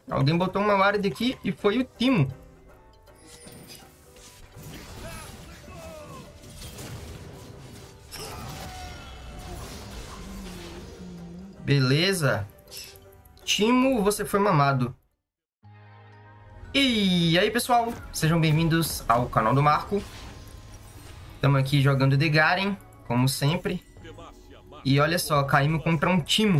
Alguém botou uma ward aqui e foi o Timo. Beleza. Timo, você foi mamado. E aí, pessoal, sejam bem-vindos ao canal do Marco. Estamos aqui jogando The Garen, como sempre. E olha só, caímos contra um Timo.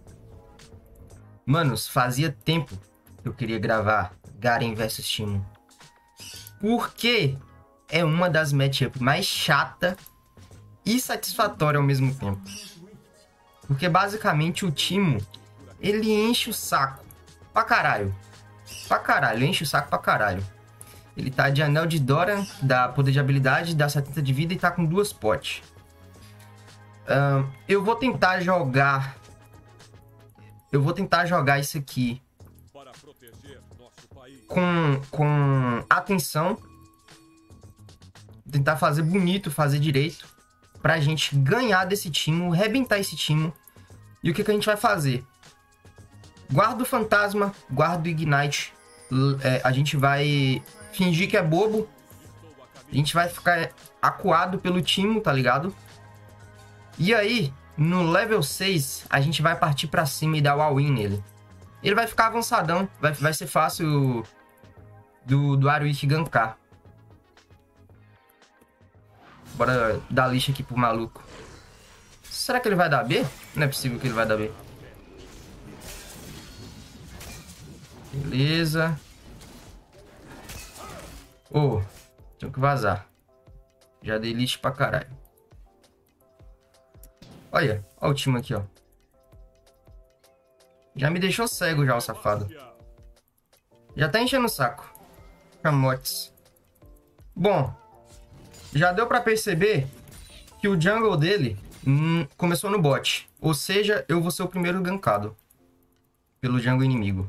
Manos, fazia tempo que eu queria gravar Garen vs Timo. Porque é uma das matchups mais chata e satisfatória ao mesmo tempo. Porque basicamente o Timo, ele enche o saco pra caralho. Pra caralho, enche o saco pra caralho. Ele tá de anel de Dora, dá poder de habilidade, dá 70 de vida e tá com 2 potes. Eu vou tentar jogar... isso aqui com atenção. Tentar fazer bonito, fazer direito. Pra gente ganhar desse time, rebentar esse time. E o que a gente vai fazer? Guarda o fantasma, guarda o Ignite. A gente vai fingir que é bobo. A gente vai ficar acuado pelo time, tá ligado? E aí, no level 6, a gente vai partir pra cima e dar o all-in nele. Ele vai ficar avançadão. Vai ser fácil do Warwick gankar. Bora dar lixa aqui pro maluco. Será que ele vai dar B? Não é possível que ele vai dar B. Beleza. Tenho que vazar. Já dei lixa pra caralho. Olha o time aqui, ó. Já me deixou cego já, o safado. Já tá enchendo o saco. Camotes. Bom, já deu pra perceber que o jungle dele começou no bot. Ou seja, eu vou ser o primeiro gankado pelo jungle inimigo.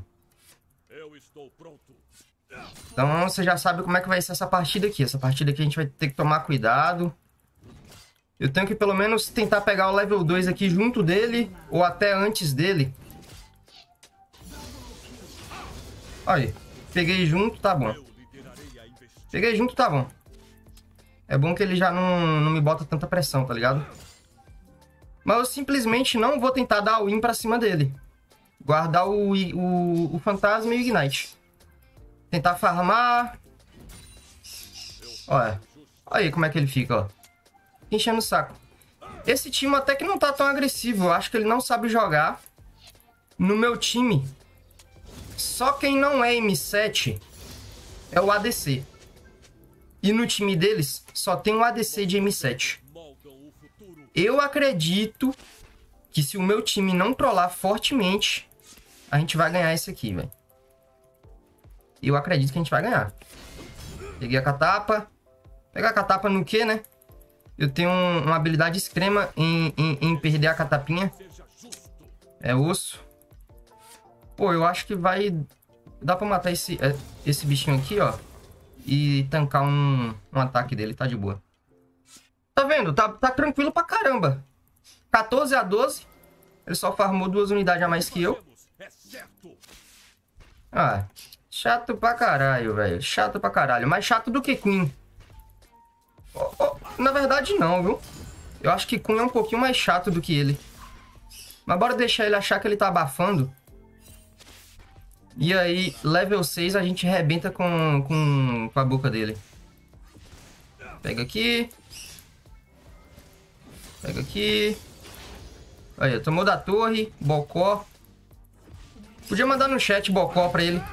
Então você já sabe como é que vai ser essa partida aqui. Essa partida aqui a gente vai ter que tomar cuidado. Eu tenho que pelo menos tentar pegar o level 2 aqui junto dele. Ou até antes dele. Aí, peguei junto, tá bom. Peguei junto, tá bom. É bom que ele já não me bota tanta pressão, tá ligado? Mas eu simplesmente não vou tentar dar o win pra cima dele. Guardar o fantasma e o Ignite. Tentar farmar. Olha. Olha aí como é que ele fica, ó. Enchendo o saco. Esse time até que não tá tão agressivo. Eu acho que ele não sabe jogar. No meu time, só quem não é M7 é o ADC. E no time deles, só tem um ADC de M7. Eu acredito que se o meu time não trollar fortemente, a gente vai ganhar isso aqui, velho. Eu acredito que a gente vai ganhar. Peguei a catapa. Pegar a catapa no quê, né? Eu tenho uma habilidade extrema em perder a catapinha. É osso. Pô, eu acho que vai... Dá pra matar esse bichinho aqui, ó. E tancar um ataque dele, tá de boa. Tá vendo? Tá tranquilo pra caramba. 14 a 12. Ele só farmou 2 unidades a mais que eu. Ah, chato pra caralho, velho. Chato pra caralho. Mais chato do que Queen. Na verdade, não, viu? Eu acho que Queen é um pouquinho mais chato do que ele. Mas bora deixar ele achar que ele tá abafando. E aí, level 6, a gente arrebenta com a boca dele. Pega aqui. Pega aqui. Aí, tomou da torre. Bocó. Podia mandar no chat Bocó pra ele.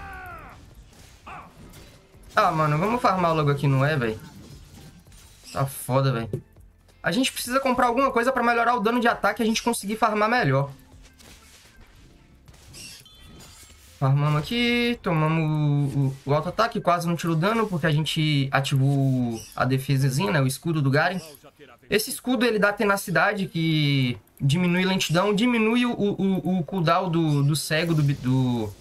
Ah, mano, vamos farmar logo aqui, não é, velho? Tá foda, velho. A gente precisa comprar alguma coisa pra melhorar o dano de ataque e a gente conseguir farmar melhor. Farmamos aqui, tomamos o auto-ataque, quase não tirou dano, porque a gente ativou a defesazinha, né? O escudo do Garen. Esse escudo, ele dá tenacidade, que diminui lentidão, diminui o cooldown do cego, do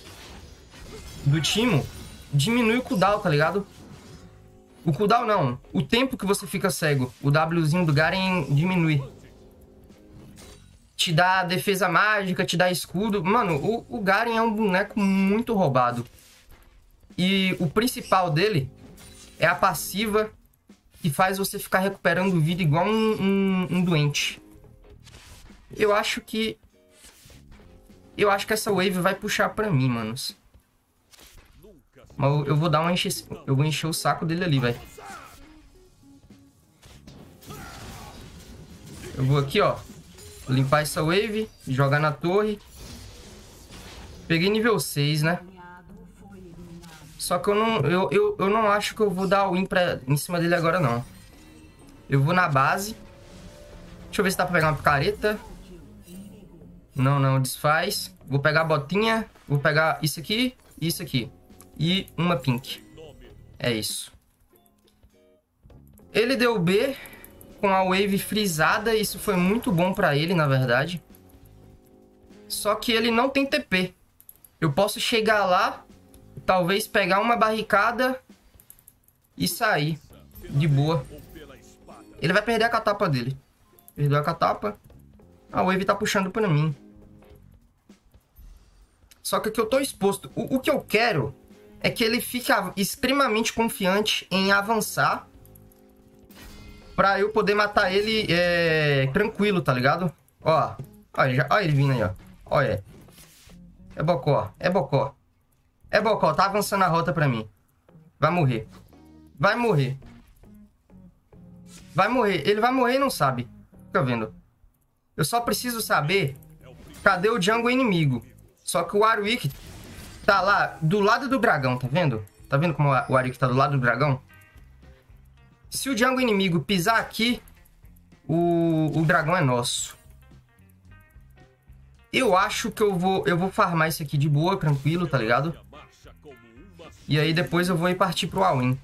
Timo. Diminui o cooldown, tá ligado? O cooldown não, o tempo que você fica cego. O Wzinho do Garen diminui. te dá defesa mágica, te dá escudo. Mano, o Garen é um boneco muito roubado. E o principal dele é a passiva que faz você ficar recuperando vida igual um doente. Eu acho que essa wave vai puxar pra mim, manos. Mas eu vou dar uma eu vou encher o saco dele ali, velho. Eu vou aqui, ó. Limpar essa wave, jogar na torre. Peguei nível 6, né? Só que eu não acho que eu vou dar win em cima dele agora, não. Eu vou na base. Deixa eu ver se dá pra pegar uma picareta. Não, desfaz. Vou pegar a botinha. Vou pegar isso aqui e isso aqui. E uma pink. É isso. Ele deu B com a wave frisada. Isso foi muito bom pra ele, na verdade. Só que ele não tem TP. Eu posso chegar lá, talvez pegar uma barricada e sair de boa. Ele vai perder a catapa dele. Perdeu a catapa. A wave tá puxando pra mim. Só que aqui eu tô exposto. O que eu quero é que ele fique extremamente confiante em avançar pra eu poder matar ele tranquilo, tá ligado? Ó, ó ele vindo aí, ó. Olha. É bocó, é bocó. É bocó, tá avançando a rota pra mim. Vai morrer. Vai morrer. Vai morrer. Ele vai morrer e não sabe. Fica vendo. Eu só preciso saber cadê o jungle inimigo. Só que o Warwick tá lá do lado do dragão, tá vendo? Tá vendo como o Warwick tá do lado do dragão? Se o jungle inimigo pisar aqui, o dragão é nosso. Eu acho que eu vou farmar isso aqui de boa, tranquilo, tá ligado? E aí depois eu vou ir partir pro all-in.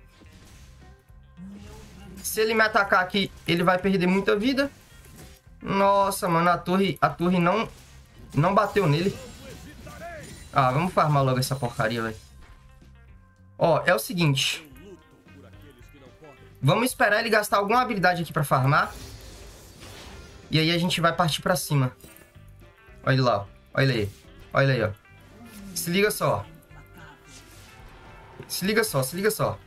Se ele me atacar aqui, ele vai perder muita vida. Nossa, mano, a torre não bateu nele. Ah, vamos farmar logo essa porcaria, velho. Ó, é o seguinte. Vamos esperar ele gastar alguma habilidade aqui pra farmar. E aí a gente vai partir pra cima. Olha ele lá, ó. Olha ele aí. Olha ele aí, ó. Se liga só. Se liga só, se liga só.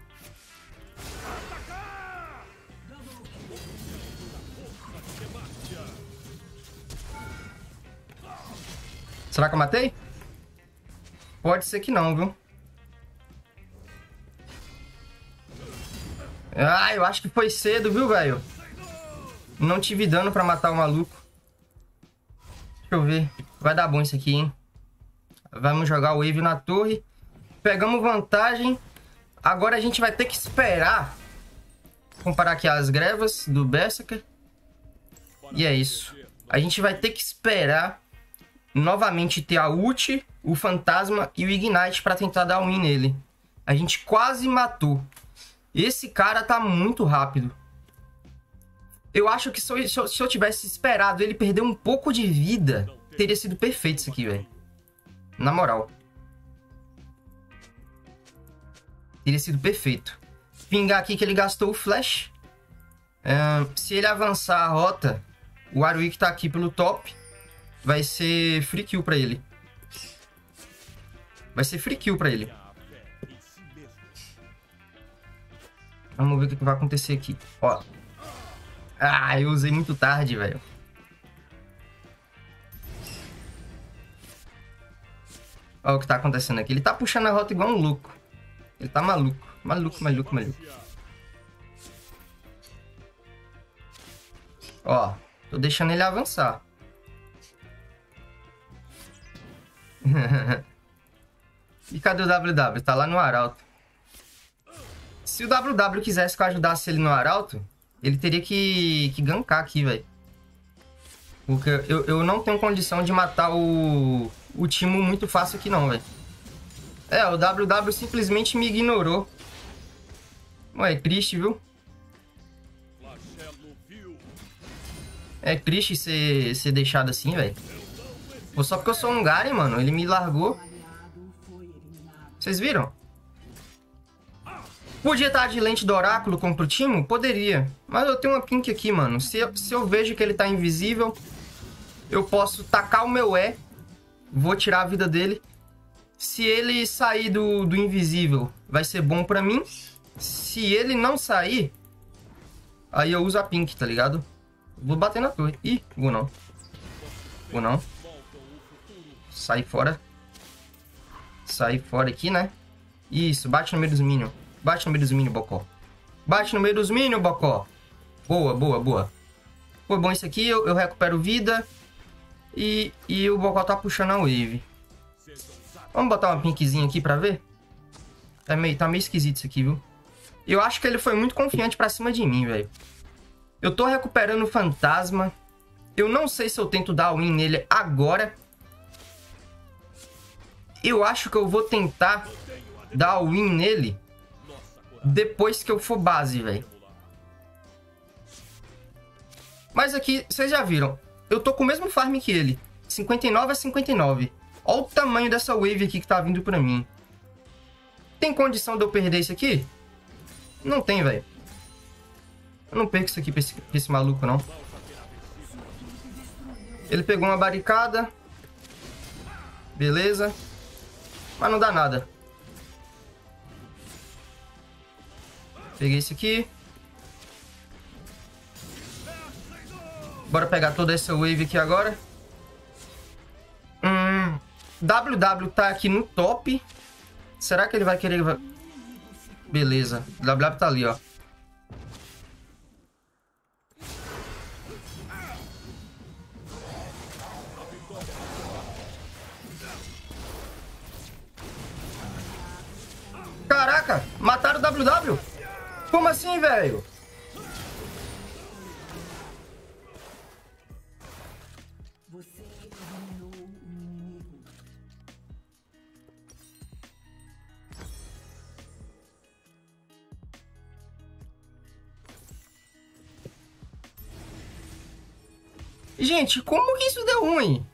Será que eu matei? Pode ser que não, viu? Ah, eu acho que foi cedo, viu, velho? Não tive dano pra matar o maluco. Deixa eu ver. Vai dar bom isso aqui, hein? Vamos jogar o wave na torre. Pegamos vantagem. Agora a gente vai ter que esperar. Comparar aqui as grevas do Berserker. E é isso. A gente vai ter que esperar novamente ter a ult, o fantasma e o ignite para tentar dar um win nele. A gente quase matou. Esse cara tá muito rápido. Eu acho que se eu tivesse esperado ele perder um pouco de vida, teria sido perfeito isso aqui, velho. Na moral. Teria sido perfeito. Pingar aqui que ele gastou o flash. Se ele avançar a rota, o Warwick tá aqui pelo top. Vai ser free kill pra ele. Vai ser free kill pra ele. Vamos ver o que vai acontecer aqui. Ó. Ah, eu usei muito tarde, velho. Olha o que tá acontecendo aqui. Ele tá puxando a rota igual um louco. Ele tá maluco. Maluco. Ó, tô deixando ele avançar. E cadê o WW? Tá lá no Arauto. Se o WW quisesse que eu ajudasse ele no Arauto, ele teria que gankar aqui, velho. Porque eu não tenho condição de matar o Timo muito fácil aqui não, velho. O WW simplesmente me ignorou. Ué, é triste, viu? É triste ser deixado assim, velho. Só porque eu sou um Garen, mano. Ele me largou. Vocês viram? Podia estar de lente do oráculo contra o Timo? Poderia. Mas eu tenho uma pink aqui, mano. Se eu vejo que ele tá invisível, eu posso tacar o meu E. Vou tirar a vida dele. Se ele sair do invisível, vai ser bom pra mim. Se ele não sair, aí eu uso a Pink, tá ligado? Vou bater na torre. Ih, vou não. Vou não. Sai fora. Sai fora aqui, né? Isso, bate no meio dos minions. Bate no meio dos minions, Bocó. Bate no meio dos minions, Bocó. Boa, boa, boa. Foi bom isso aqui, eu recupero vida. E o Bocó tá puxando a wave. Vamos botar uma pinkzinha aqui pra ver? Tá meio esquisito isso aqui, viu? Eu acho que ele foi muito confiante pra cima de mim, velho. Eu tô recuperando o fantasma. Eu não sei se eu tento dar win nele agora. Eu acho que eu vou tentar dar win nele depois que eu for base, velho. Mas aqui, vocês já viram. Eu tô com o mesmo farm que ele. 59 a 59. Olha o tamanho dessa wave aqui que tá vindo pra mim. Tem condição de eu perder isso aqui? Não tem, velho. Eu não perco isso aqui pra esse maluco, não. Ele pegou uma barricada. Beleza. Mas não dá nada. Peguei esse aqui. Bora pegar toda essa wave aqui agora. WW tá aqui no top. Será que ele vai querer... Beleza. WW tá ali, ó. Caraca, mataram o WW? Como assim, velho? Gente, como que isso deu ruim?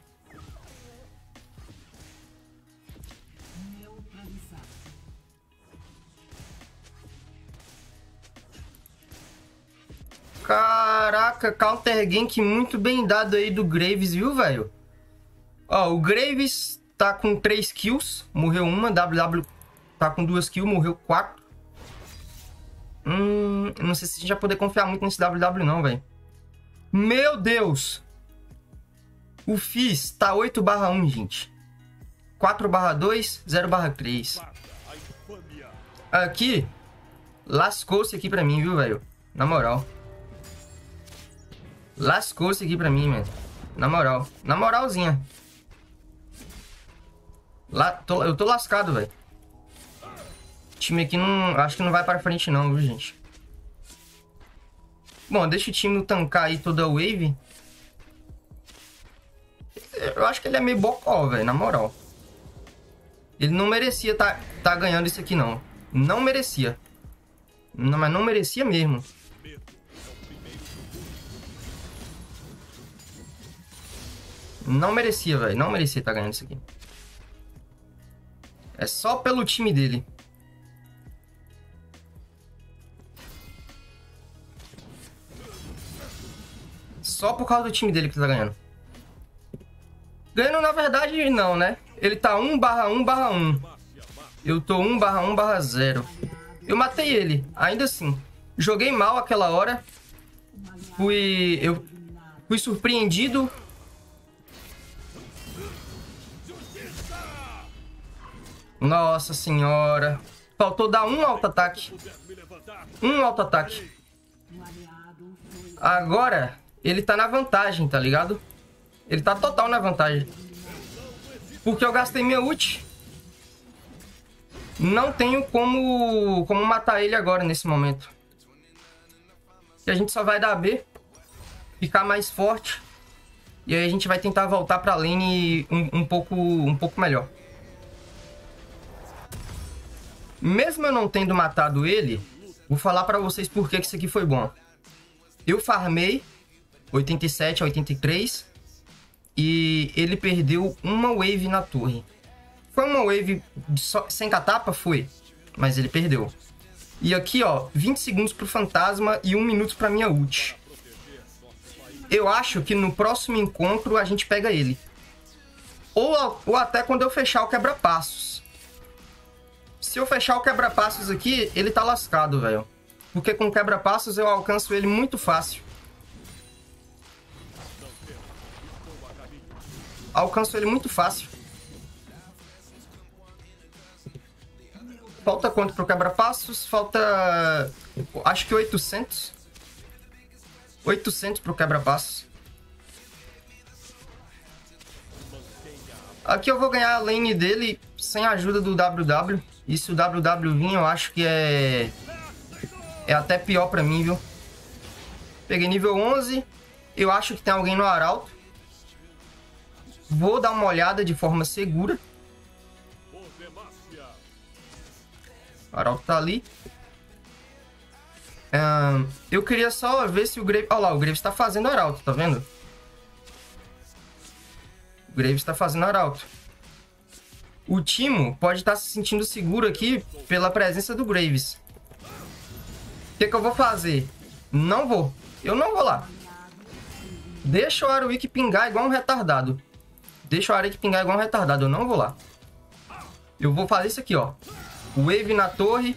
Caraca, counter gank muito bem dado aí do Graves, viu, velho? Ó, o Graves tá com 3 kills, morreu uma. WW tá com 2 kills, morreu 4. Não sei se a gente vai poder confiar muito nesse WW não, velho. Meu Deus! O Fizz tá 8/1, gente. 4/2, 0/3. Aqui, lascou-se aqui pra mim, viu, velho? Na moral. Lascou-se aqui pra mim, mano. Na moral. Na moralzinha. Eu tô lascado, velho. O time aqui não... Acho que não vai pra frente não, viu, gente? Bom, deixa o time tancar aí toda a wave. Eu acho que ele é meio bocó, velho, na moral. Ele não merecia tá ganhando isso aqui, não. Não merecia. Não, mas não merecia mesmo. Não merecia, velho. Não merecia tá ganhando isso aqui. É só pelo time dele. Só por causa do time dele que tá ganhando. Ganhando, na verdade, não, né? Ele tá 1/1/1. Eu tô 1/1/0. Eu matei ele, ainda assim. Joguei mal aquela hora. Eu fui surpreendido. Nossa senhora. Faltou dar um auto-ataque. Um auto-ataque. Agora, ele tá na vantagem, tá ligado? Ele tá total na vantagem. Porque eu gastei minha ult. Não tenho como matar ele agora, nesse momento. E a gente só vai dar B. Ficar mais forte. E aí a gente vai tentar voltar pra lane um pouco melhor. Mesmo eu não tendo matado ele, vou falar pra vocês por que isso aqui foi bom. Eu farmei 87 a 83 e ele perdeu uma wave na torre. Foi uma wave sem catapa? Foi. Mas ele perdeu. E aqui, ó, 20 segundos pro fantasma e 1 minuto pra minha ult. eu acho que no próximo encontro a gente pega ele. Ou até quando eu fechar o quebra-passos. Se eu fechar o quebra-passos aqui, ele tá lascado, velho. Porque com quebra-passos eu alcanço ele muito fácil. Alcanço ele muito fácil. Falta quanto pro quebra-passos? Falta... acho que 800. 800 pro quebra-passos. Aqui eu vou ganhar a lane dele sem a ajuda do WW. E se o WW vir, eu acho que é até pior pra mim, viu? Peguei nível 11. Eu acho que tem alguém no arauto. Vou dar uma olhada de forma segura. O arauto tá ali. Eu queria só ver se o Graves... olha lá, o Graves tá fazendo arauto, tá vendo? O Graves tá fazendo arauto. O Timo pode estar se sentindo seguro aqui pela presença do Graves. O que eu vou fazer? Não vou. Eu não vou lá. Deixa o Warwick pingar igual um retardado. Deixa o Warwick pingar igual um retardado. Eu não vou lá. Eu vou fazer isso aqui, ó. Wave na torre.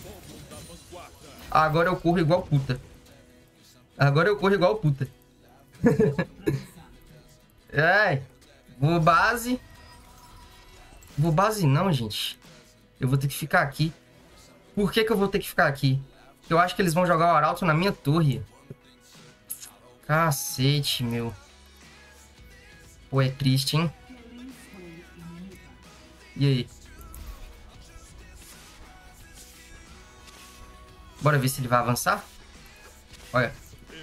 Agora eu corro igual puta. Agora eu corro igual puta. Ai. Vou base. Vou base não, gente. Eu vou ter que ficar aqui. Por que eu vou ter que ficar aqui? Eu acho que eles vão jogar o arauto na minha torre. Cacete, meu. Pô, é triste, hein? E aí? Bora ver se ele vai avançar? Olha.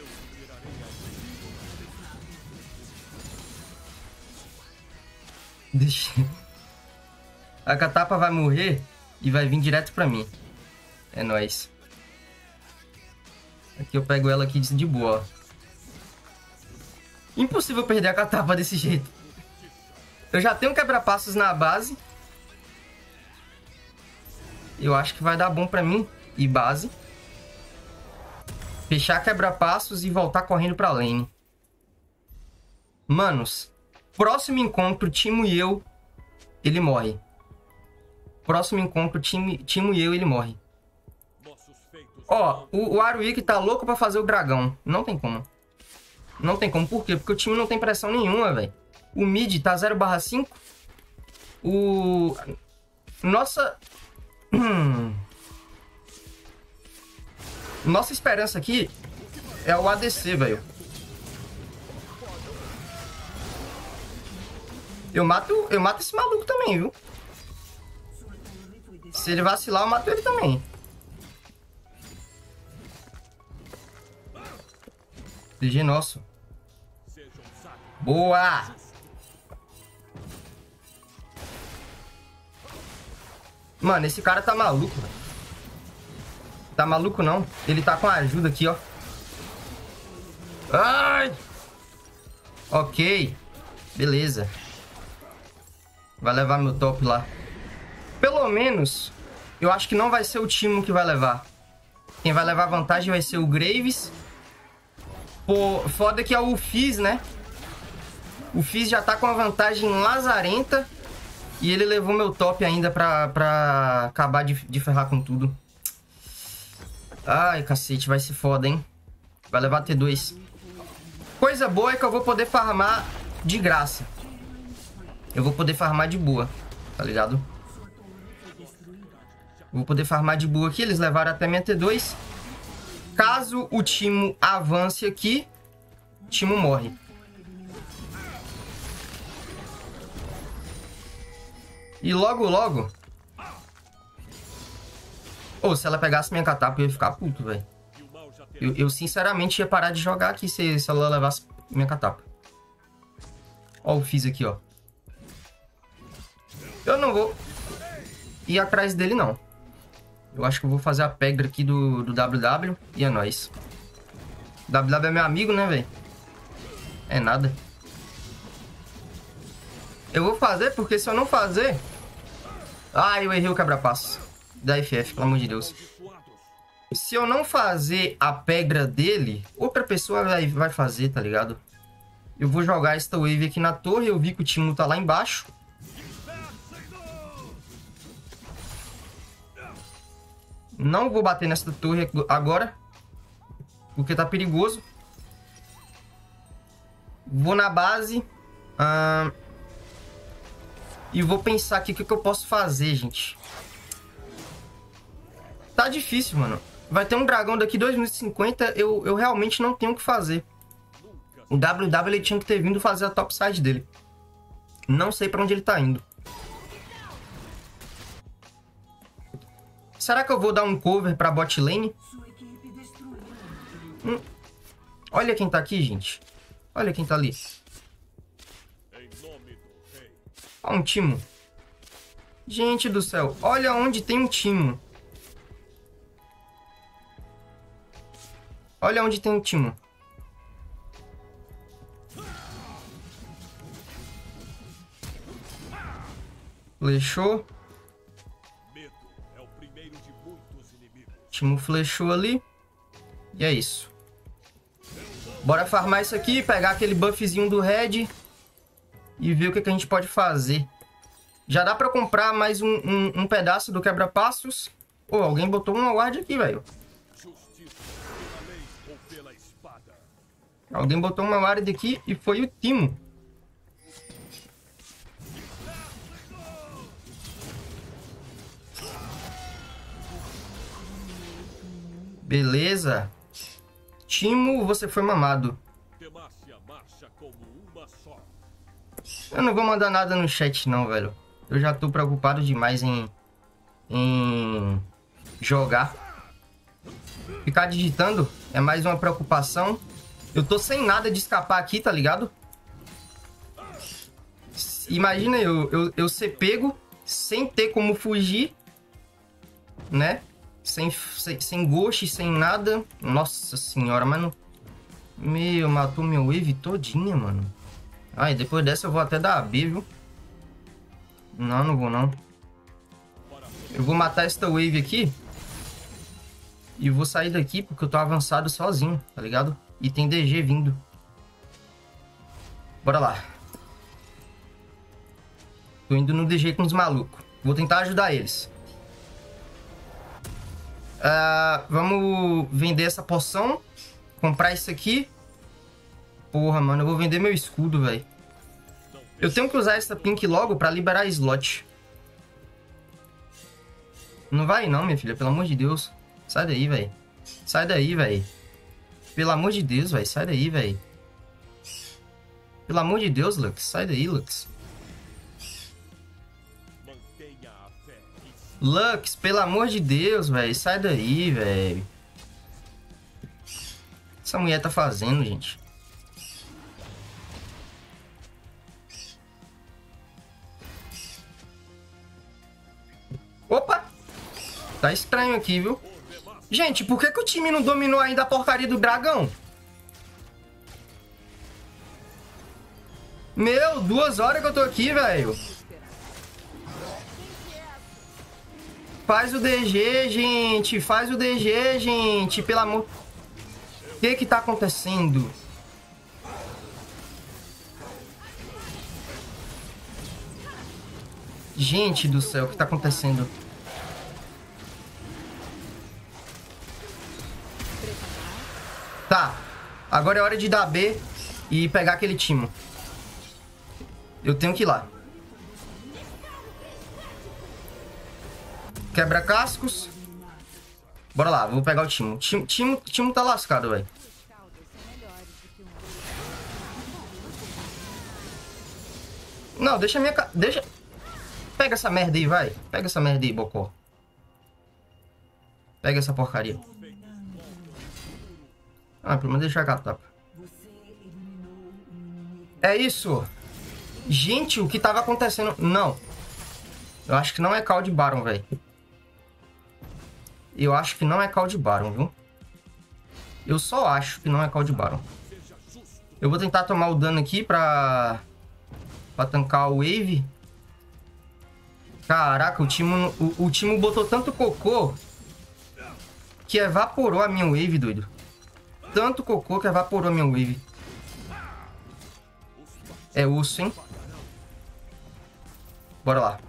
Deixa... A Catapa vai morrer e vai vir direto pra mim. É nóis. Aqui eu pego ela aqui de boa, ó. Impossível perder a Catapa desse jeito. Eu já tenho quebra-passos na base. Eu acho que vai dar bom pra mim. E base. Fechar quebra-passos e voltar correndo pra lane. Manos, próximo encontro, Timo e eu, ele morre. Próximo encontro, Timo e eu, ele morre. Ó, o Warwick tá louco pra fazer o dragão. Não tem como. Não tem como. Por quê? Porque o time não tem pressão nenhuma, velho. O mid tá 0/5. Nossa... Nossa esperança aqui é o ADC, velho. Eu mato esse maluco também, viu? Se ele vacilar, eu mato ele também. DG nosso. Boa! Mano, esse cara tá maluco, velho. Tá maluco não? Ele tá com a ajuda aqui, ó. Ai! Ok. Beleza. Vai levar meu top lá. Pelo menos, eu acho que não vai ser o Timo que vai levar. Quem vai levar vantagem vai ser o Graves. Pô, foda que é o Fizz, né? O Fizz já tá com a vantagem lazarenta. E ele levou meu top ainda pra acabar de ferrar com tudo. Ai, cacete, vai ser foda, hein? Vai levar T2. Coisa boa é que eu vou poder farmar de graça. Eu vou poder farmar de boa, tá ligado? Vou poder farmar de boa aqui. Eles levaram até minha T2. Caso o Timo avance aqui, o Timo morre. E logo, logo... Ou se ela pegasse minha Catapa, eu ia ficar puto, velho. Eu sinceramente ia parar de jogar aqui se ela levasse minha Catapa. Ó, o Fizz aqui, ó. Eu não vou ir atrás dele, não. Eu acho que eu vou fazer a pedra aqui do WW e é nóis. WW é meu amigo, né, velho? É nada. Eu vou fazer porque se eu não fazer... Ah, eu errei o quebra-passo da FF, pelo amor de Deus. Se eu não fazer a pedra dele, outra pessoa vai fazer, tá ligado? Eu vou jogar esta wave aqui na torre. Eu vi que o Timo tá lá embaixo. Não vou bater nessa torre agora, porque tá perigoso. Vou na base. E vou pensar aqui o que eu posso fazer, gente. Tá difícil, mano. Vai ter um dragão daqui 2050. Eu realmente não tenho o que fazer. O WW ele tinha que ter vindo fazer a topside dele. Não sei pra onde ele tá indo. Será que eu vou dar um cover pra bot lane? Olha quem tá aqui, gente. Olha quem tá ali. Ó, um Timo. Gente do céu. Olha onde tem um Timo. Olha onde tem um Timo. Flechou. Timo flechou ali. E é isso. Bora farmar isso aqui, pegar aquele buffzinho do Red e ver o que a gente pode fazer. Já dá pra comprar mais um pedaço do quebra-passos. Pô, alguém botou uma ward aqui, velho. Alguém botou uma ward aqui e foi o Timo. Beleza. Timo, você foi mamado. Eu não vou mandar nada no chat não, velho. Eu já tô preocupado demais em jogar. Ficar digitando é mais uma preocupação. Eu tô sem nada de escapar aqui, tá ligado? Imagina eu ser pego sem ter como fugir, né? Sem ghost, sem nada. Nossa senhora, mano. Meu, matou meu wave todinha, mano. Ai, depois dessa eu vou até dar AB, viu? Não, não vou não. Eu vou matar esta wave aqui. E vou sair daqui porque eu tô avançado sozinho, tá ligado? E tem DG vindo. Bora lá. Tô indo no DG com os malucos. Vou tentar ajudar eles. Vamos vender essa poção. Comprar isso aqui. Porra, mano, eu vou vender meu escudo, velho. Eu tenho que usar essa pink logo pra liberar slot. Não vai não, minha filha, pelo amor de Deus. Sai daí, velho. Sai daí, velho. Pelo amor de Deus, velho. Sai daí, velho. Pelo amor de Deus, Lux. Sai daí, Lux. Lux, pelo amor de Deus, velho. Sai daí, velho. Essa mulher tá fazendo, gente. Opa! Tá estranho aqui, viu? Gente, por que o time não dominou ainda a porcaria do dragão? Meu, 2 horas que eu tô aqui, velho. Faz o DG, gente. Faz o DG, gente. Pelo amor... O que tá acontecendo? Gente do céu, o que tá acontecendo? Tá. Agora é hora de dar B e pegar aquele Timo. Eu tenho que ir lá. Quebra cascos. Bora lá, vou pegar o Timo. Timo tá lascado, velho. Não, deixa a minha... Deixa... Pega essa merda aí, vai. Pega essa merda aí, Bocó. Pega essa porcaria. Ah, pelo menos deixar a tapa. É isso. Gente, o que tava acontecendo... Não. Eu acho que não é call de Baron, velho. Eu acho que não é call de Baron, viu? Eu só acho que não é call de Baron. Eu vou tentar tomar o dano aqui pra tancar o wave. Caraca, o Timo botou tanto cocô que evaporou a minha wave, doido. Tanto cocô que evaporou a minha wave. É osso, hein? Bora lá.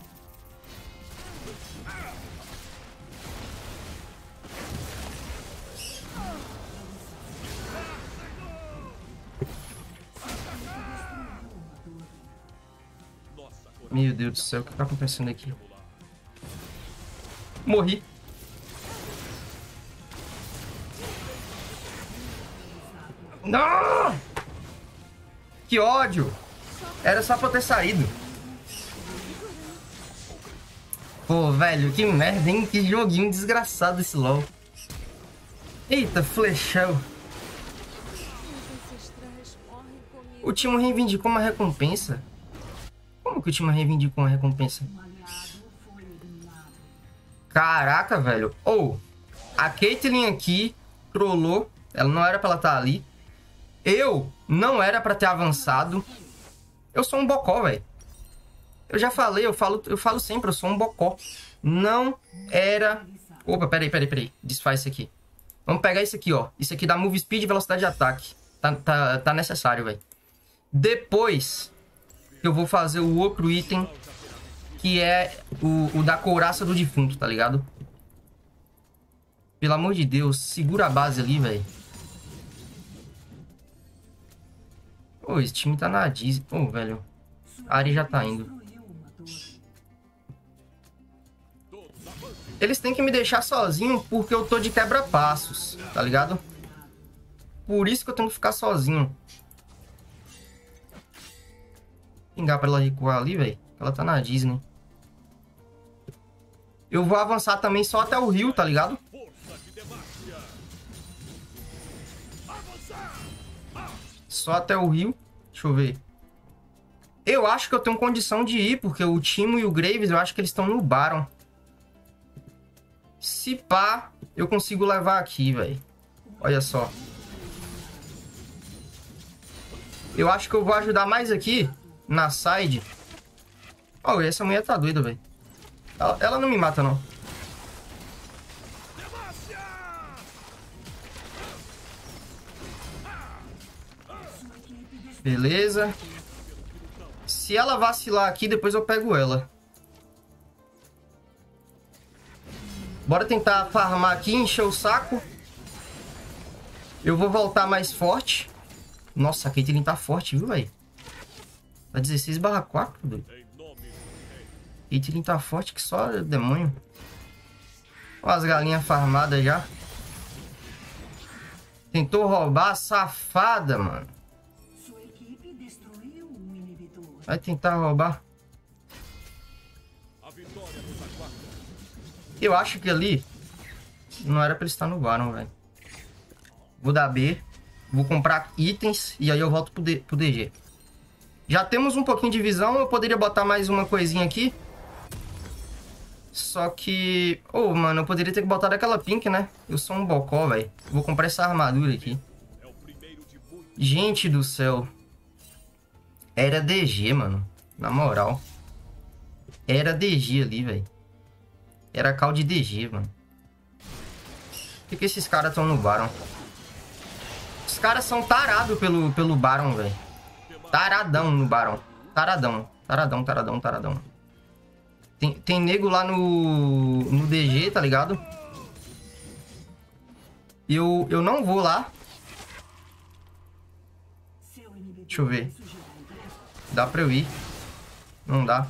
Meu Deus do céu, o que tá acontecendo aqui? Morri. Não! Que ódio! Era só pra eu ter saído. Pô, velho, que merda, hein? Que joguinho desgraçado esse LoL. Eita, flechão. O time reivindicou uma recompensa? Como que o time reivindicou uma recompensa? Caraca, velho. Ou, a Caitlyn aqui trollou. Ela não era pra ela estar ali. Eu não era pra ter avançado. Eu sou um bocó, velho. Eu já falei, eu falo sempre, eu sou um bocó. Não era... Opa, peraí. Desfaz isso aqui. Vamos pegar isso aqui, ó. Isso aqui dá move speed e velocidade de ataque. Tá necessário, velho. Depois, eu vou fazer o outro item, que é o da couraça do defunto, tá ligado? Pelo amor de Deus, segura a base ali, velho. Pô, esse time tá na Disney. Pô, velho. A Ari já tá indo. Eles têm que me deixar sozinho porque eu tô de quebra-passos, tá ligado? Por isso que eu tenho que ficar sozinho. Pingar pra ela recuar ali, velho. Ela tá na Disney. Eu vou avançar também só até o rio, tá ligado? Só até o rio. Deixa eu ver. Eu acho que eu tenho condição de ir, porque o Timo e o Graves, eu acho que eles estão no Baron. Se pá, eu consigo levar aqui, velho. Olha só. Eu acho que eu vou ajudar mais aqui, na side. Oh, essa mulher tá doida, velho. Ela não me mata, não. Beleza. Se ela vacilar aqui, depois eu pego ela. Bora tentar farmar aqui, encher o saco. Eu vou voltar mais forte. Nossa, a Caitlyn tá forte, viu, velho? Tá 16/4, doido. Caitlyn tá forte que só demônio. Olha as galinhas farmadas já. Tentou roubar, safada, mano. Vai tentar roubar. Eu acho que ali não era pra ele estar no Baron, velho. Vou dar B. Vou comprar itens e aí eu volto pro DG. Já temos um pouquinho de visão. Eu poderia botar mais uma coisinha aqui. Só que... Oh, mano, eu poderia ter botado aquela pink, né? Eu sou um bocó, velho. Vou comprar essa armadura aqui. Gente do céu. Era DG, mano. Na moral. Era DG ali, velho. Era call de DG, mano. Por que esses caras estão no Baron? Os caras são tarados pelo Baron, velho. Taradão no Baron. Taradão. Tem nego lá no DG, tá ligado? Eu não vou lá. Deixa eu ver. Dá pra eu ir. Não dá.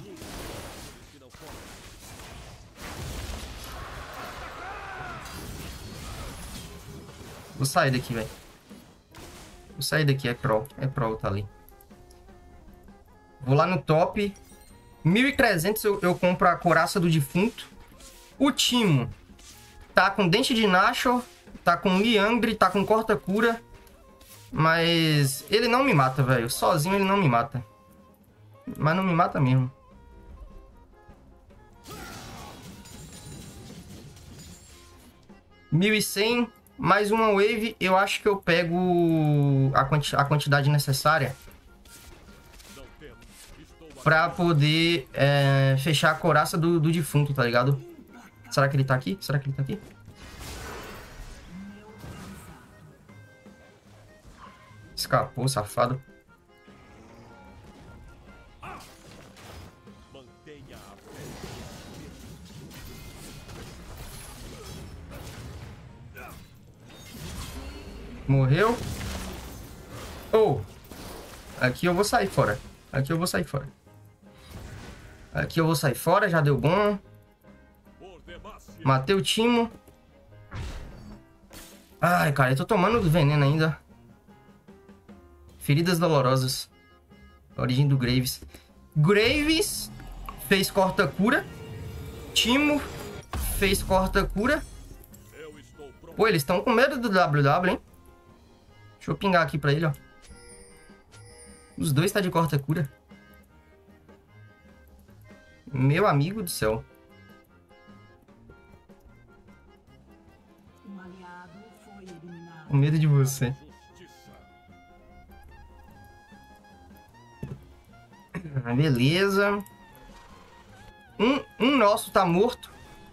Vou sair daqui, velho. Vou sair daqui, é Pro, tá ali. Vou lá no top. 1.300 eu compro a couraça do defunto. O Timo tá com dente de Nashor, tá com Liangre, tá com corta-cura. Mas ele não me mata, velho. Sozinho ele não me mata. Mas não me mata mesmo. $1.100, mais uma wave. Eu acho que eu pego a quantidade necessária pra poder fechar a couraça do defunto, tá ligado? Será que ele tá aqui? Escapou, safado. Morreu. Oh! Aqui eu vou sair fora. Aqui eu vou sair fora. Aqui eu vou sair fora, já deu bom. Matei o Timo. Ai, cara, eu tô tomando veneno ainda. Feridas dolorosas. Origem do Graves. Graves fez corta-cura. Timo fez corta-cura. Pô, eles estão com medo do WW, hein? Deixa eu pingar aqui pra ele, ó. Os dois tá de corta-cura. Meu amigo do céu. Com medo de você. Beleza. Um nosso tá morto.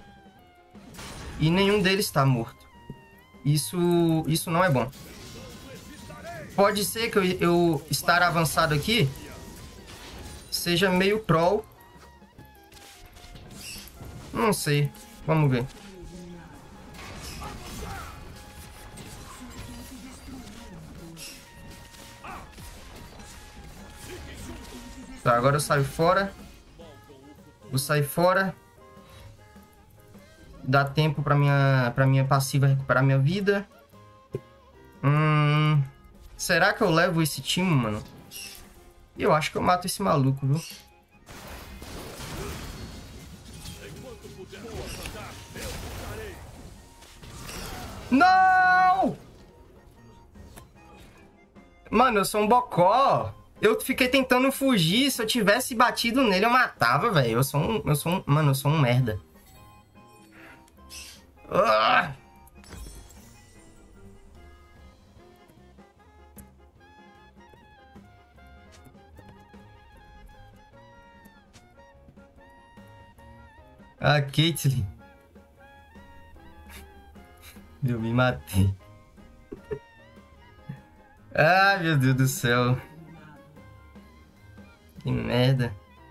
E nenhum deles tá morto. Isso não é bom. Pode ser que eu estar avançado aqui seja meio troll. Não sei. Vamos ver. Tá, agora eu saio fora. Vou sair fora. Dá tempo pra minha passiva recuperar minha vida. Será que eu levo esse time, mano? Eu acho que eu mato esse maluco, viu? Não! Mano, eu sou um bocó. Eu fiquei tentando fugir. Se eu tivesse batido nele, eu matava, velho. Mano, eu sou um merda. Ah! A Caitlyn. Eu me matei. Ah, meu Deus do céu. Que merda.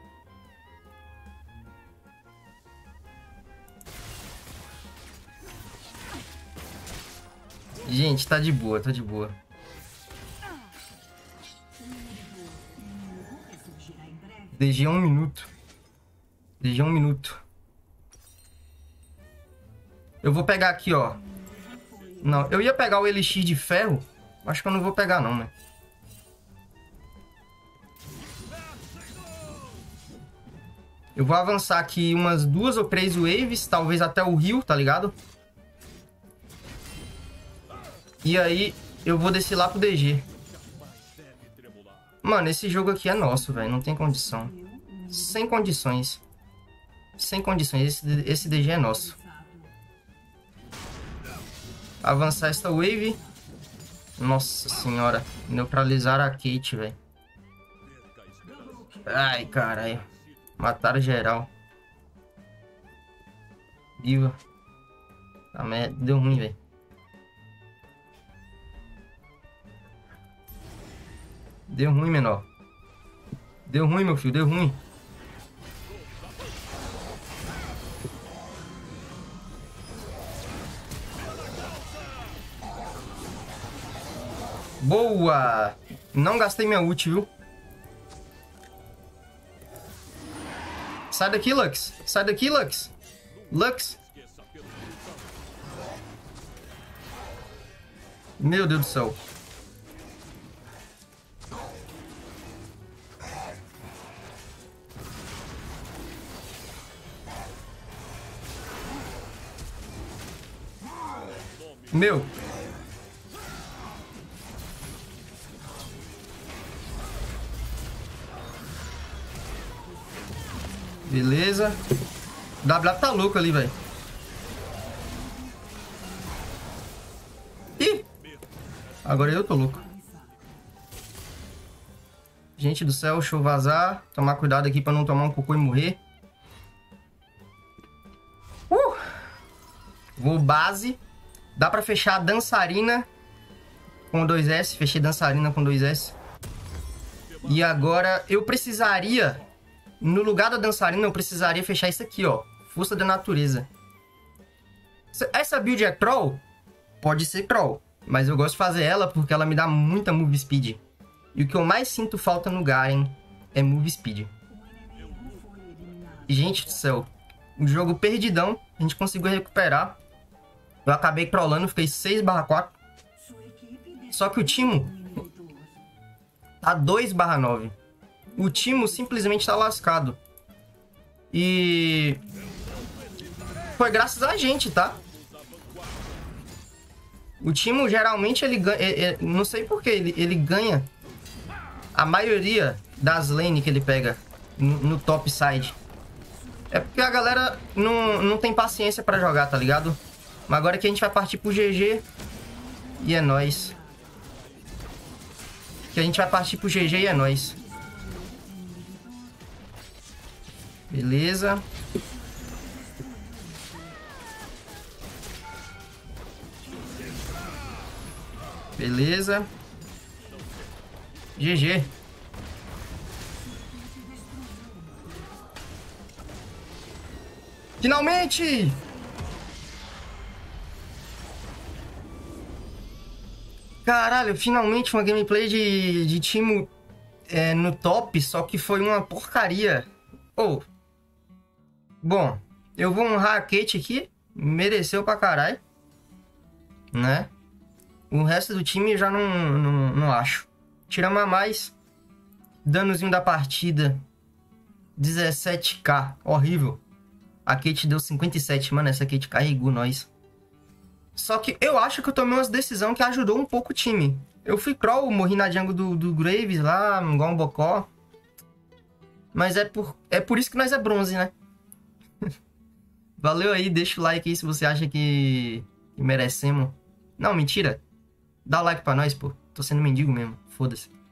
Gente, tá de boa, tá de boa. DG 1 minuto. DG 1 minuto. Eu vou pegar aqui, ó. Não, eu ia pegar o Elixir de Ferro. Acho que eu não vou pegar, não, né? Eu vou avançar aqui umas 2 ou 3 waves. Talvez até o rio, tá ligado? E aí, eu vou descer lá pro DG. Mano, esse jogo aqui é nosso, velho. Não tem condição. Sem condições. Sem condições. Esse DG é nosso. Avançar esta wave. Nossa senhora. Neutralizar a Kate, velho. Ai, caralho. Mataram geral. Viva. Tá merda. Deu ruim, velho. Deu ruim, menor. Deu ruim, meu filho. Deu ruim. Boa! Não gastei minha ult, viu? Sai daqui, Lux. Sai daqui, Lux. Lux. Meu Deus do céu. Meu. Beleza. W tá louco ali, velho. Ih! Agora eu tô louco. Gente do céu, deixa eu vazar. Tomar cuidado aqui pra não tomar um cocô e morrer. Vou base. Dá pra fechar a dançarina com 2S, fechei dançarina com 2S. E agora eu precisaria, no lugar da dançarina, eu precisaria fechar isso aqui, ó. Força da natureza. Essa build é troll? Pode ser troll, mas eu gosto de fazer ela porque ela me dá muita move speed. E o que eu mais sinto falta no Garen é move speed. Gente do céu, o jogo perdidão, a gente conseguiu recuperar. Eu acabei trollando, fiquei 6/4. Só que o Timo tá 2/9. O Timo simplesmente tá lascado. E foi graças a gente, tá? O Timo geralmente ele ganha, não sei por que ele ganha a maioria das lanes que ele pega no top side. É porque a galera não tem paciência pra jogar, tá ligado? Mas agora que a gente vai partir pro GG e é nóis. Que a gente vai partir pro GG e é nóis. Beleza. Beleza. GG. Finalmente! Caralho, finalmente uma gameplay de Timo no top, só que foi uma porcaria. Oh. Bom, eu vou honrar a Kate aqui. Mereceu pra caralho. Né? O resto do time eu já não acho. Tiramos a mais. Danozinho da partida. 17k. Horrível. A Kate deu 57. Mano, essa Kate carregou nós. Só que eu acho que eu tomei umas decisões que ajudou um pouco o time. Eu fui troll, morri na jungle do Graves lá, igual um bocó. Mas é por isso que nós é bronze, né? Valeu aí, deixa o like aí se você acha que merecemos. Não, mentira. Dá o like pra nós, pô. Tô sendo mendigo mesmo. Foda-se.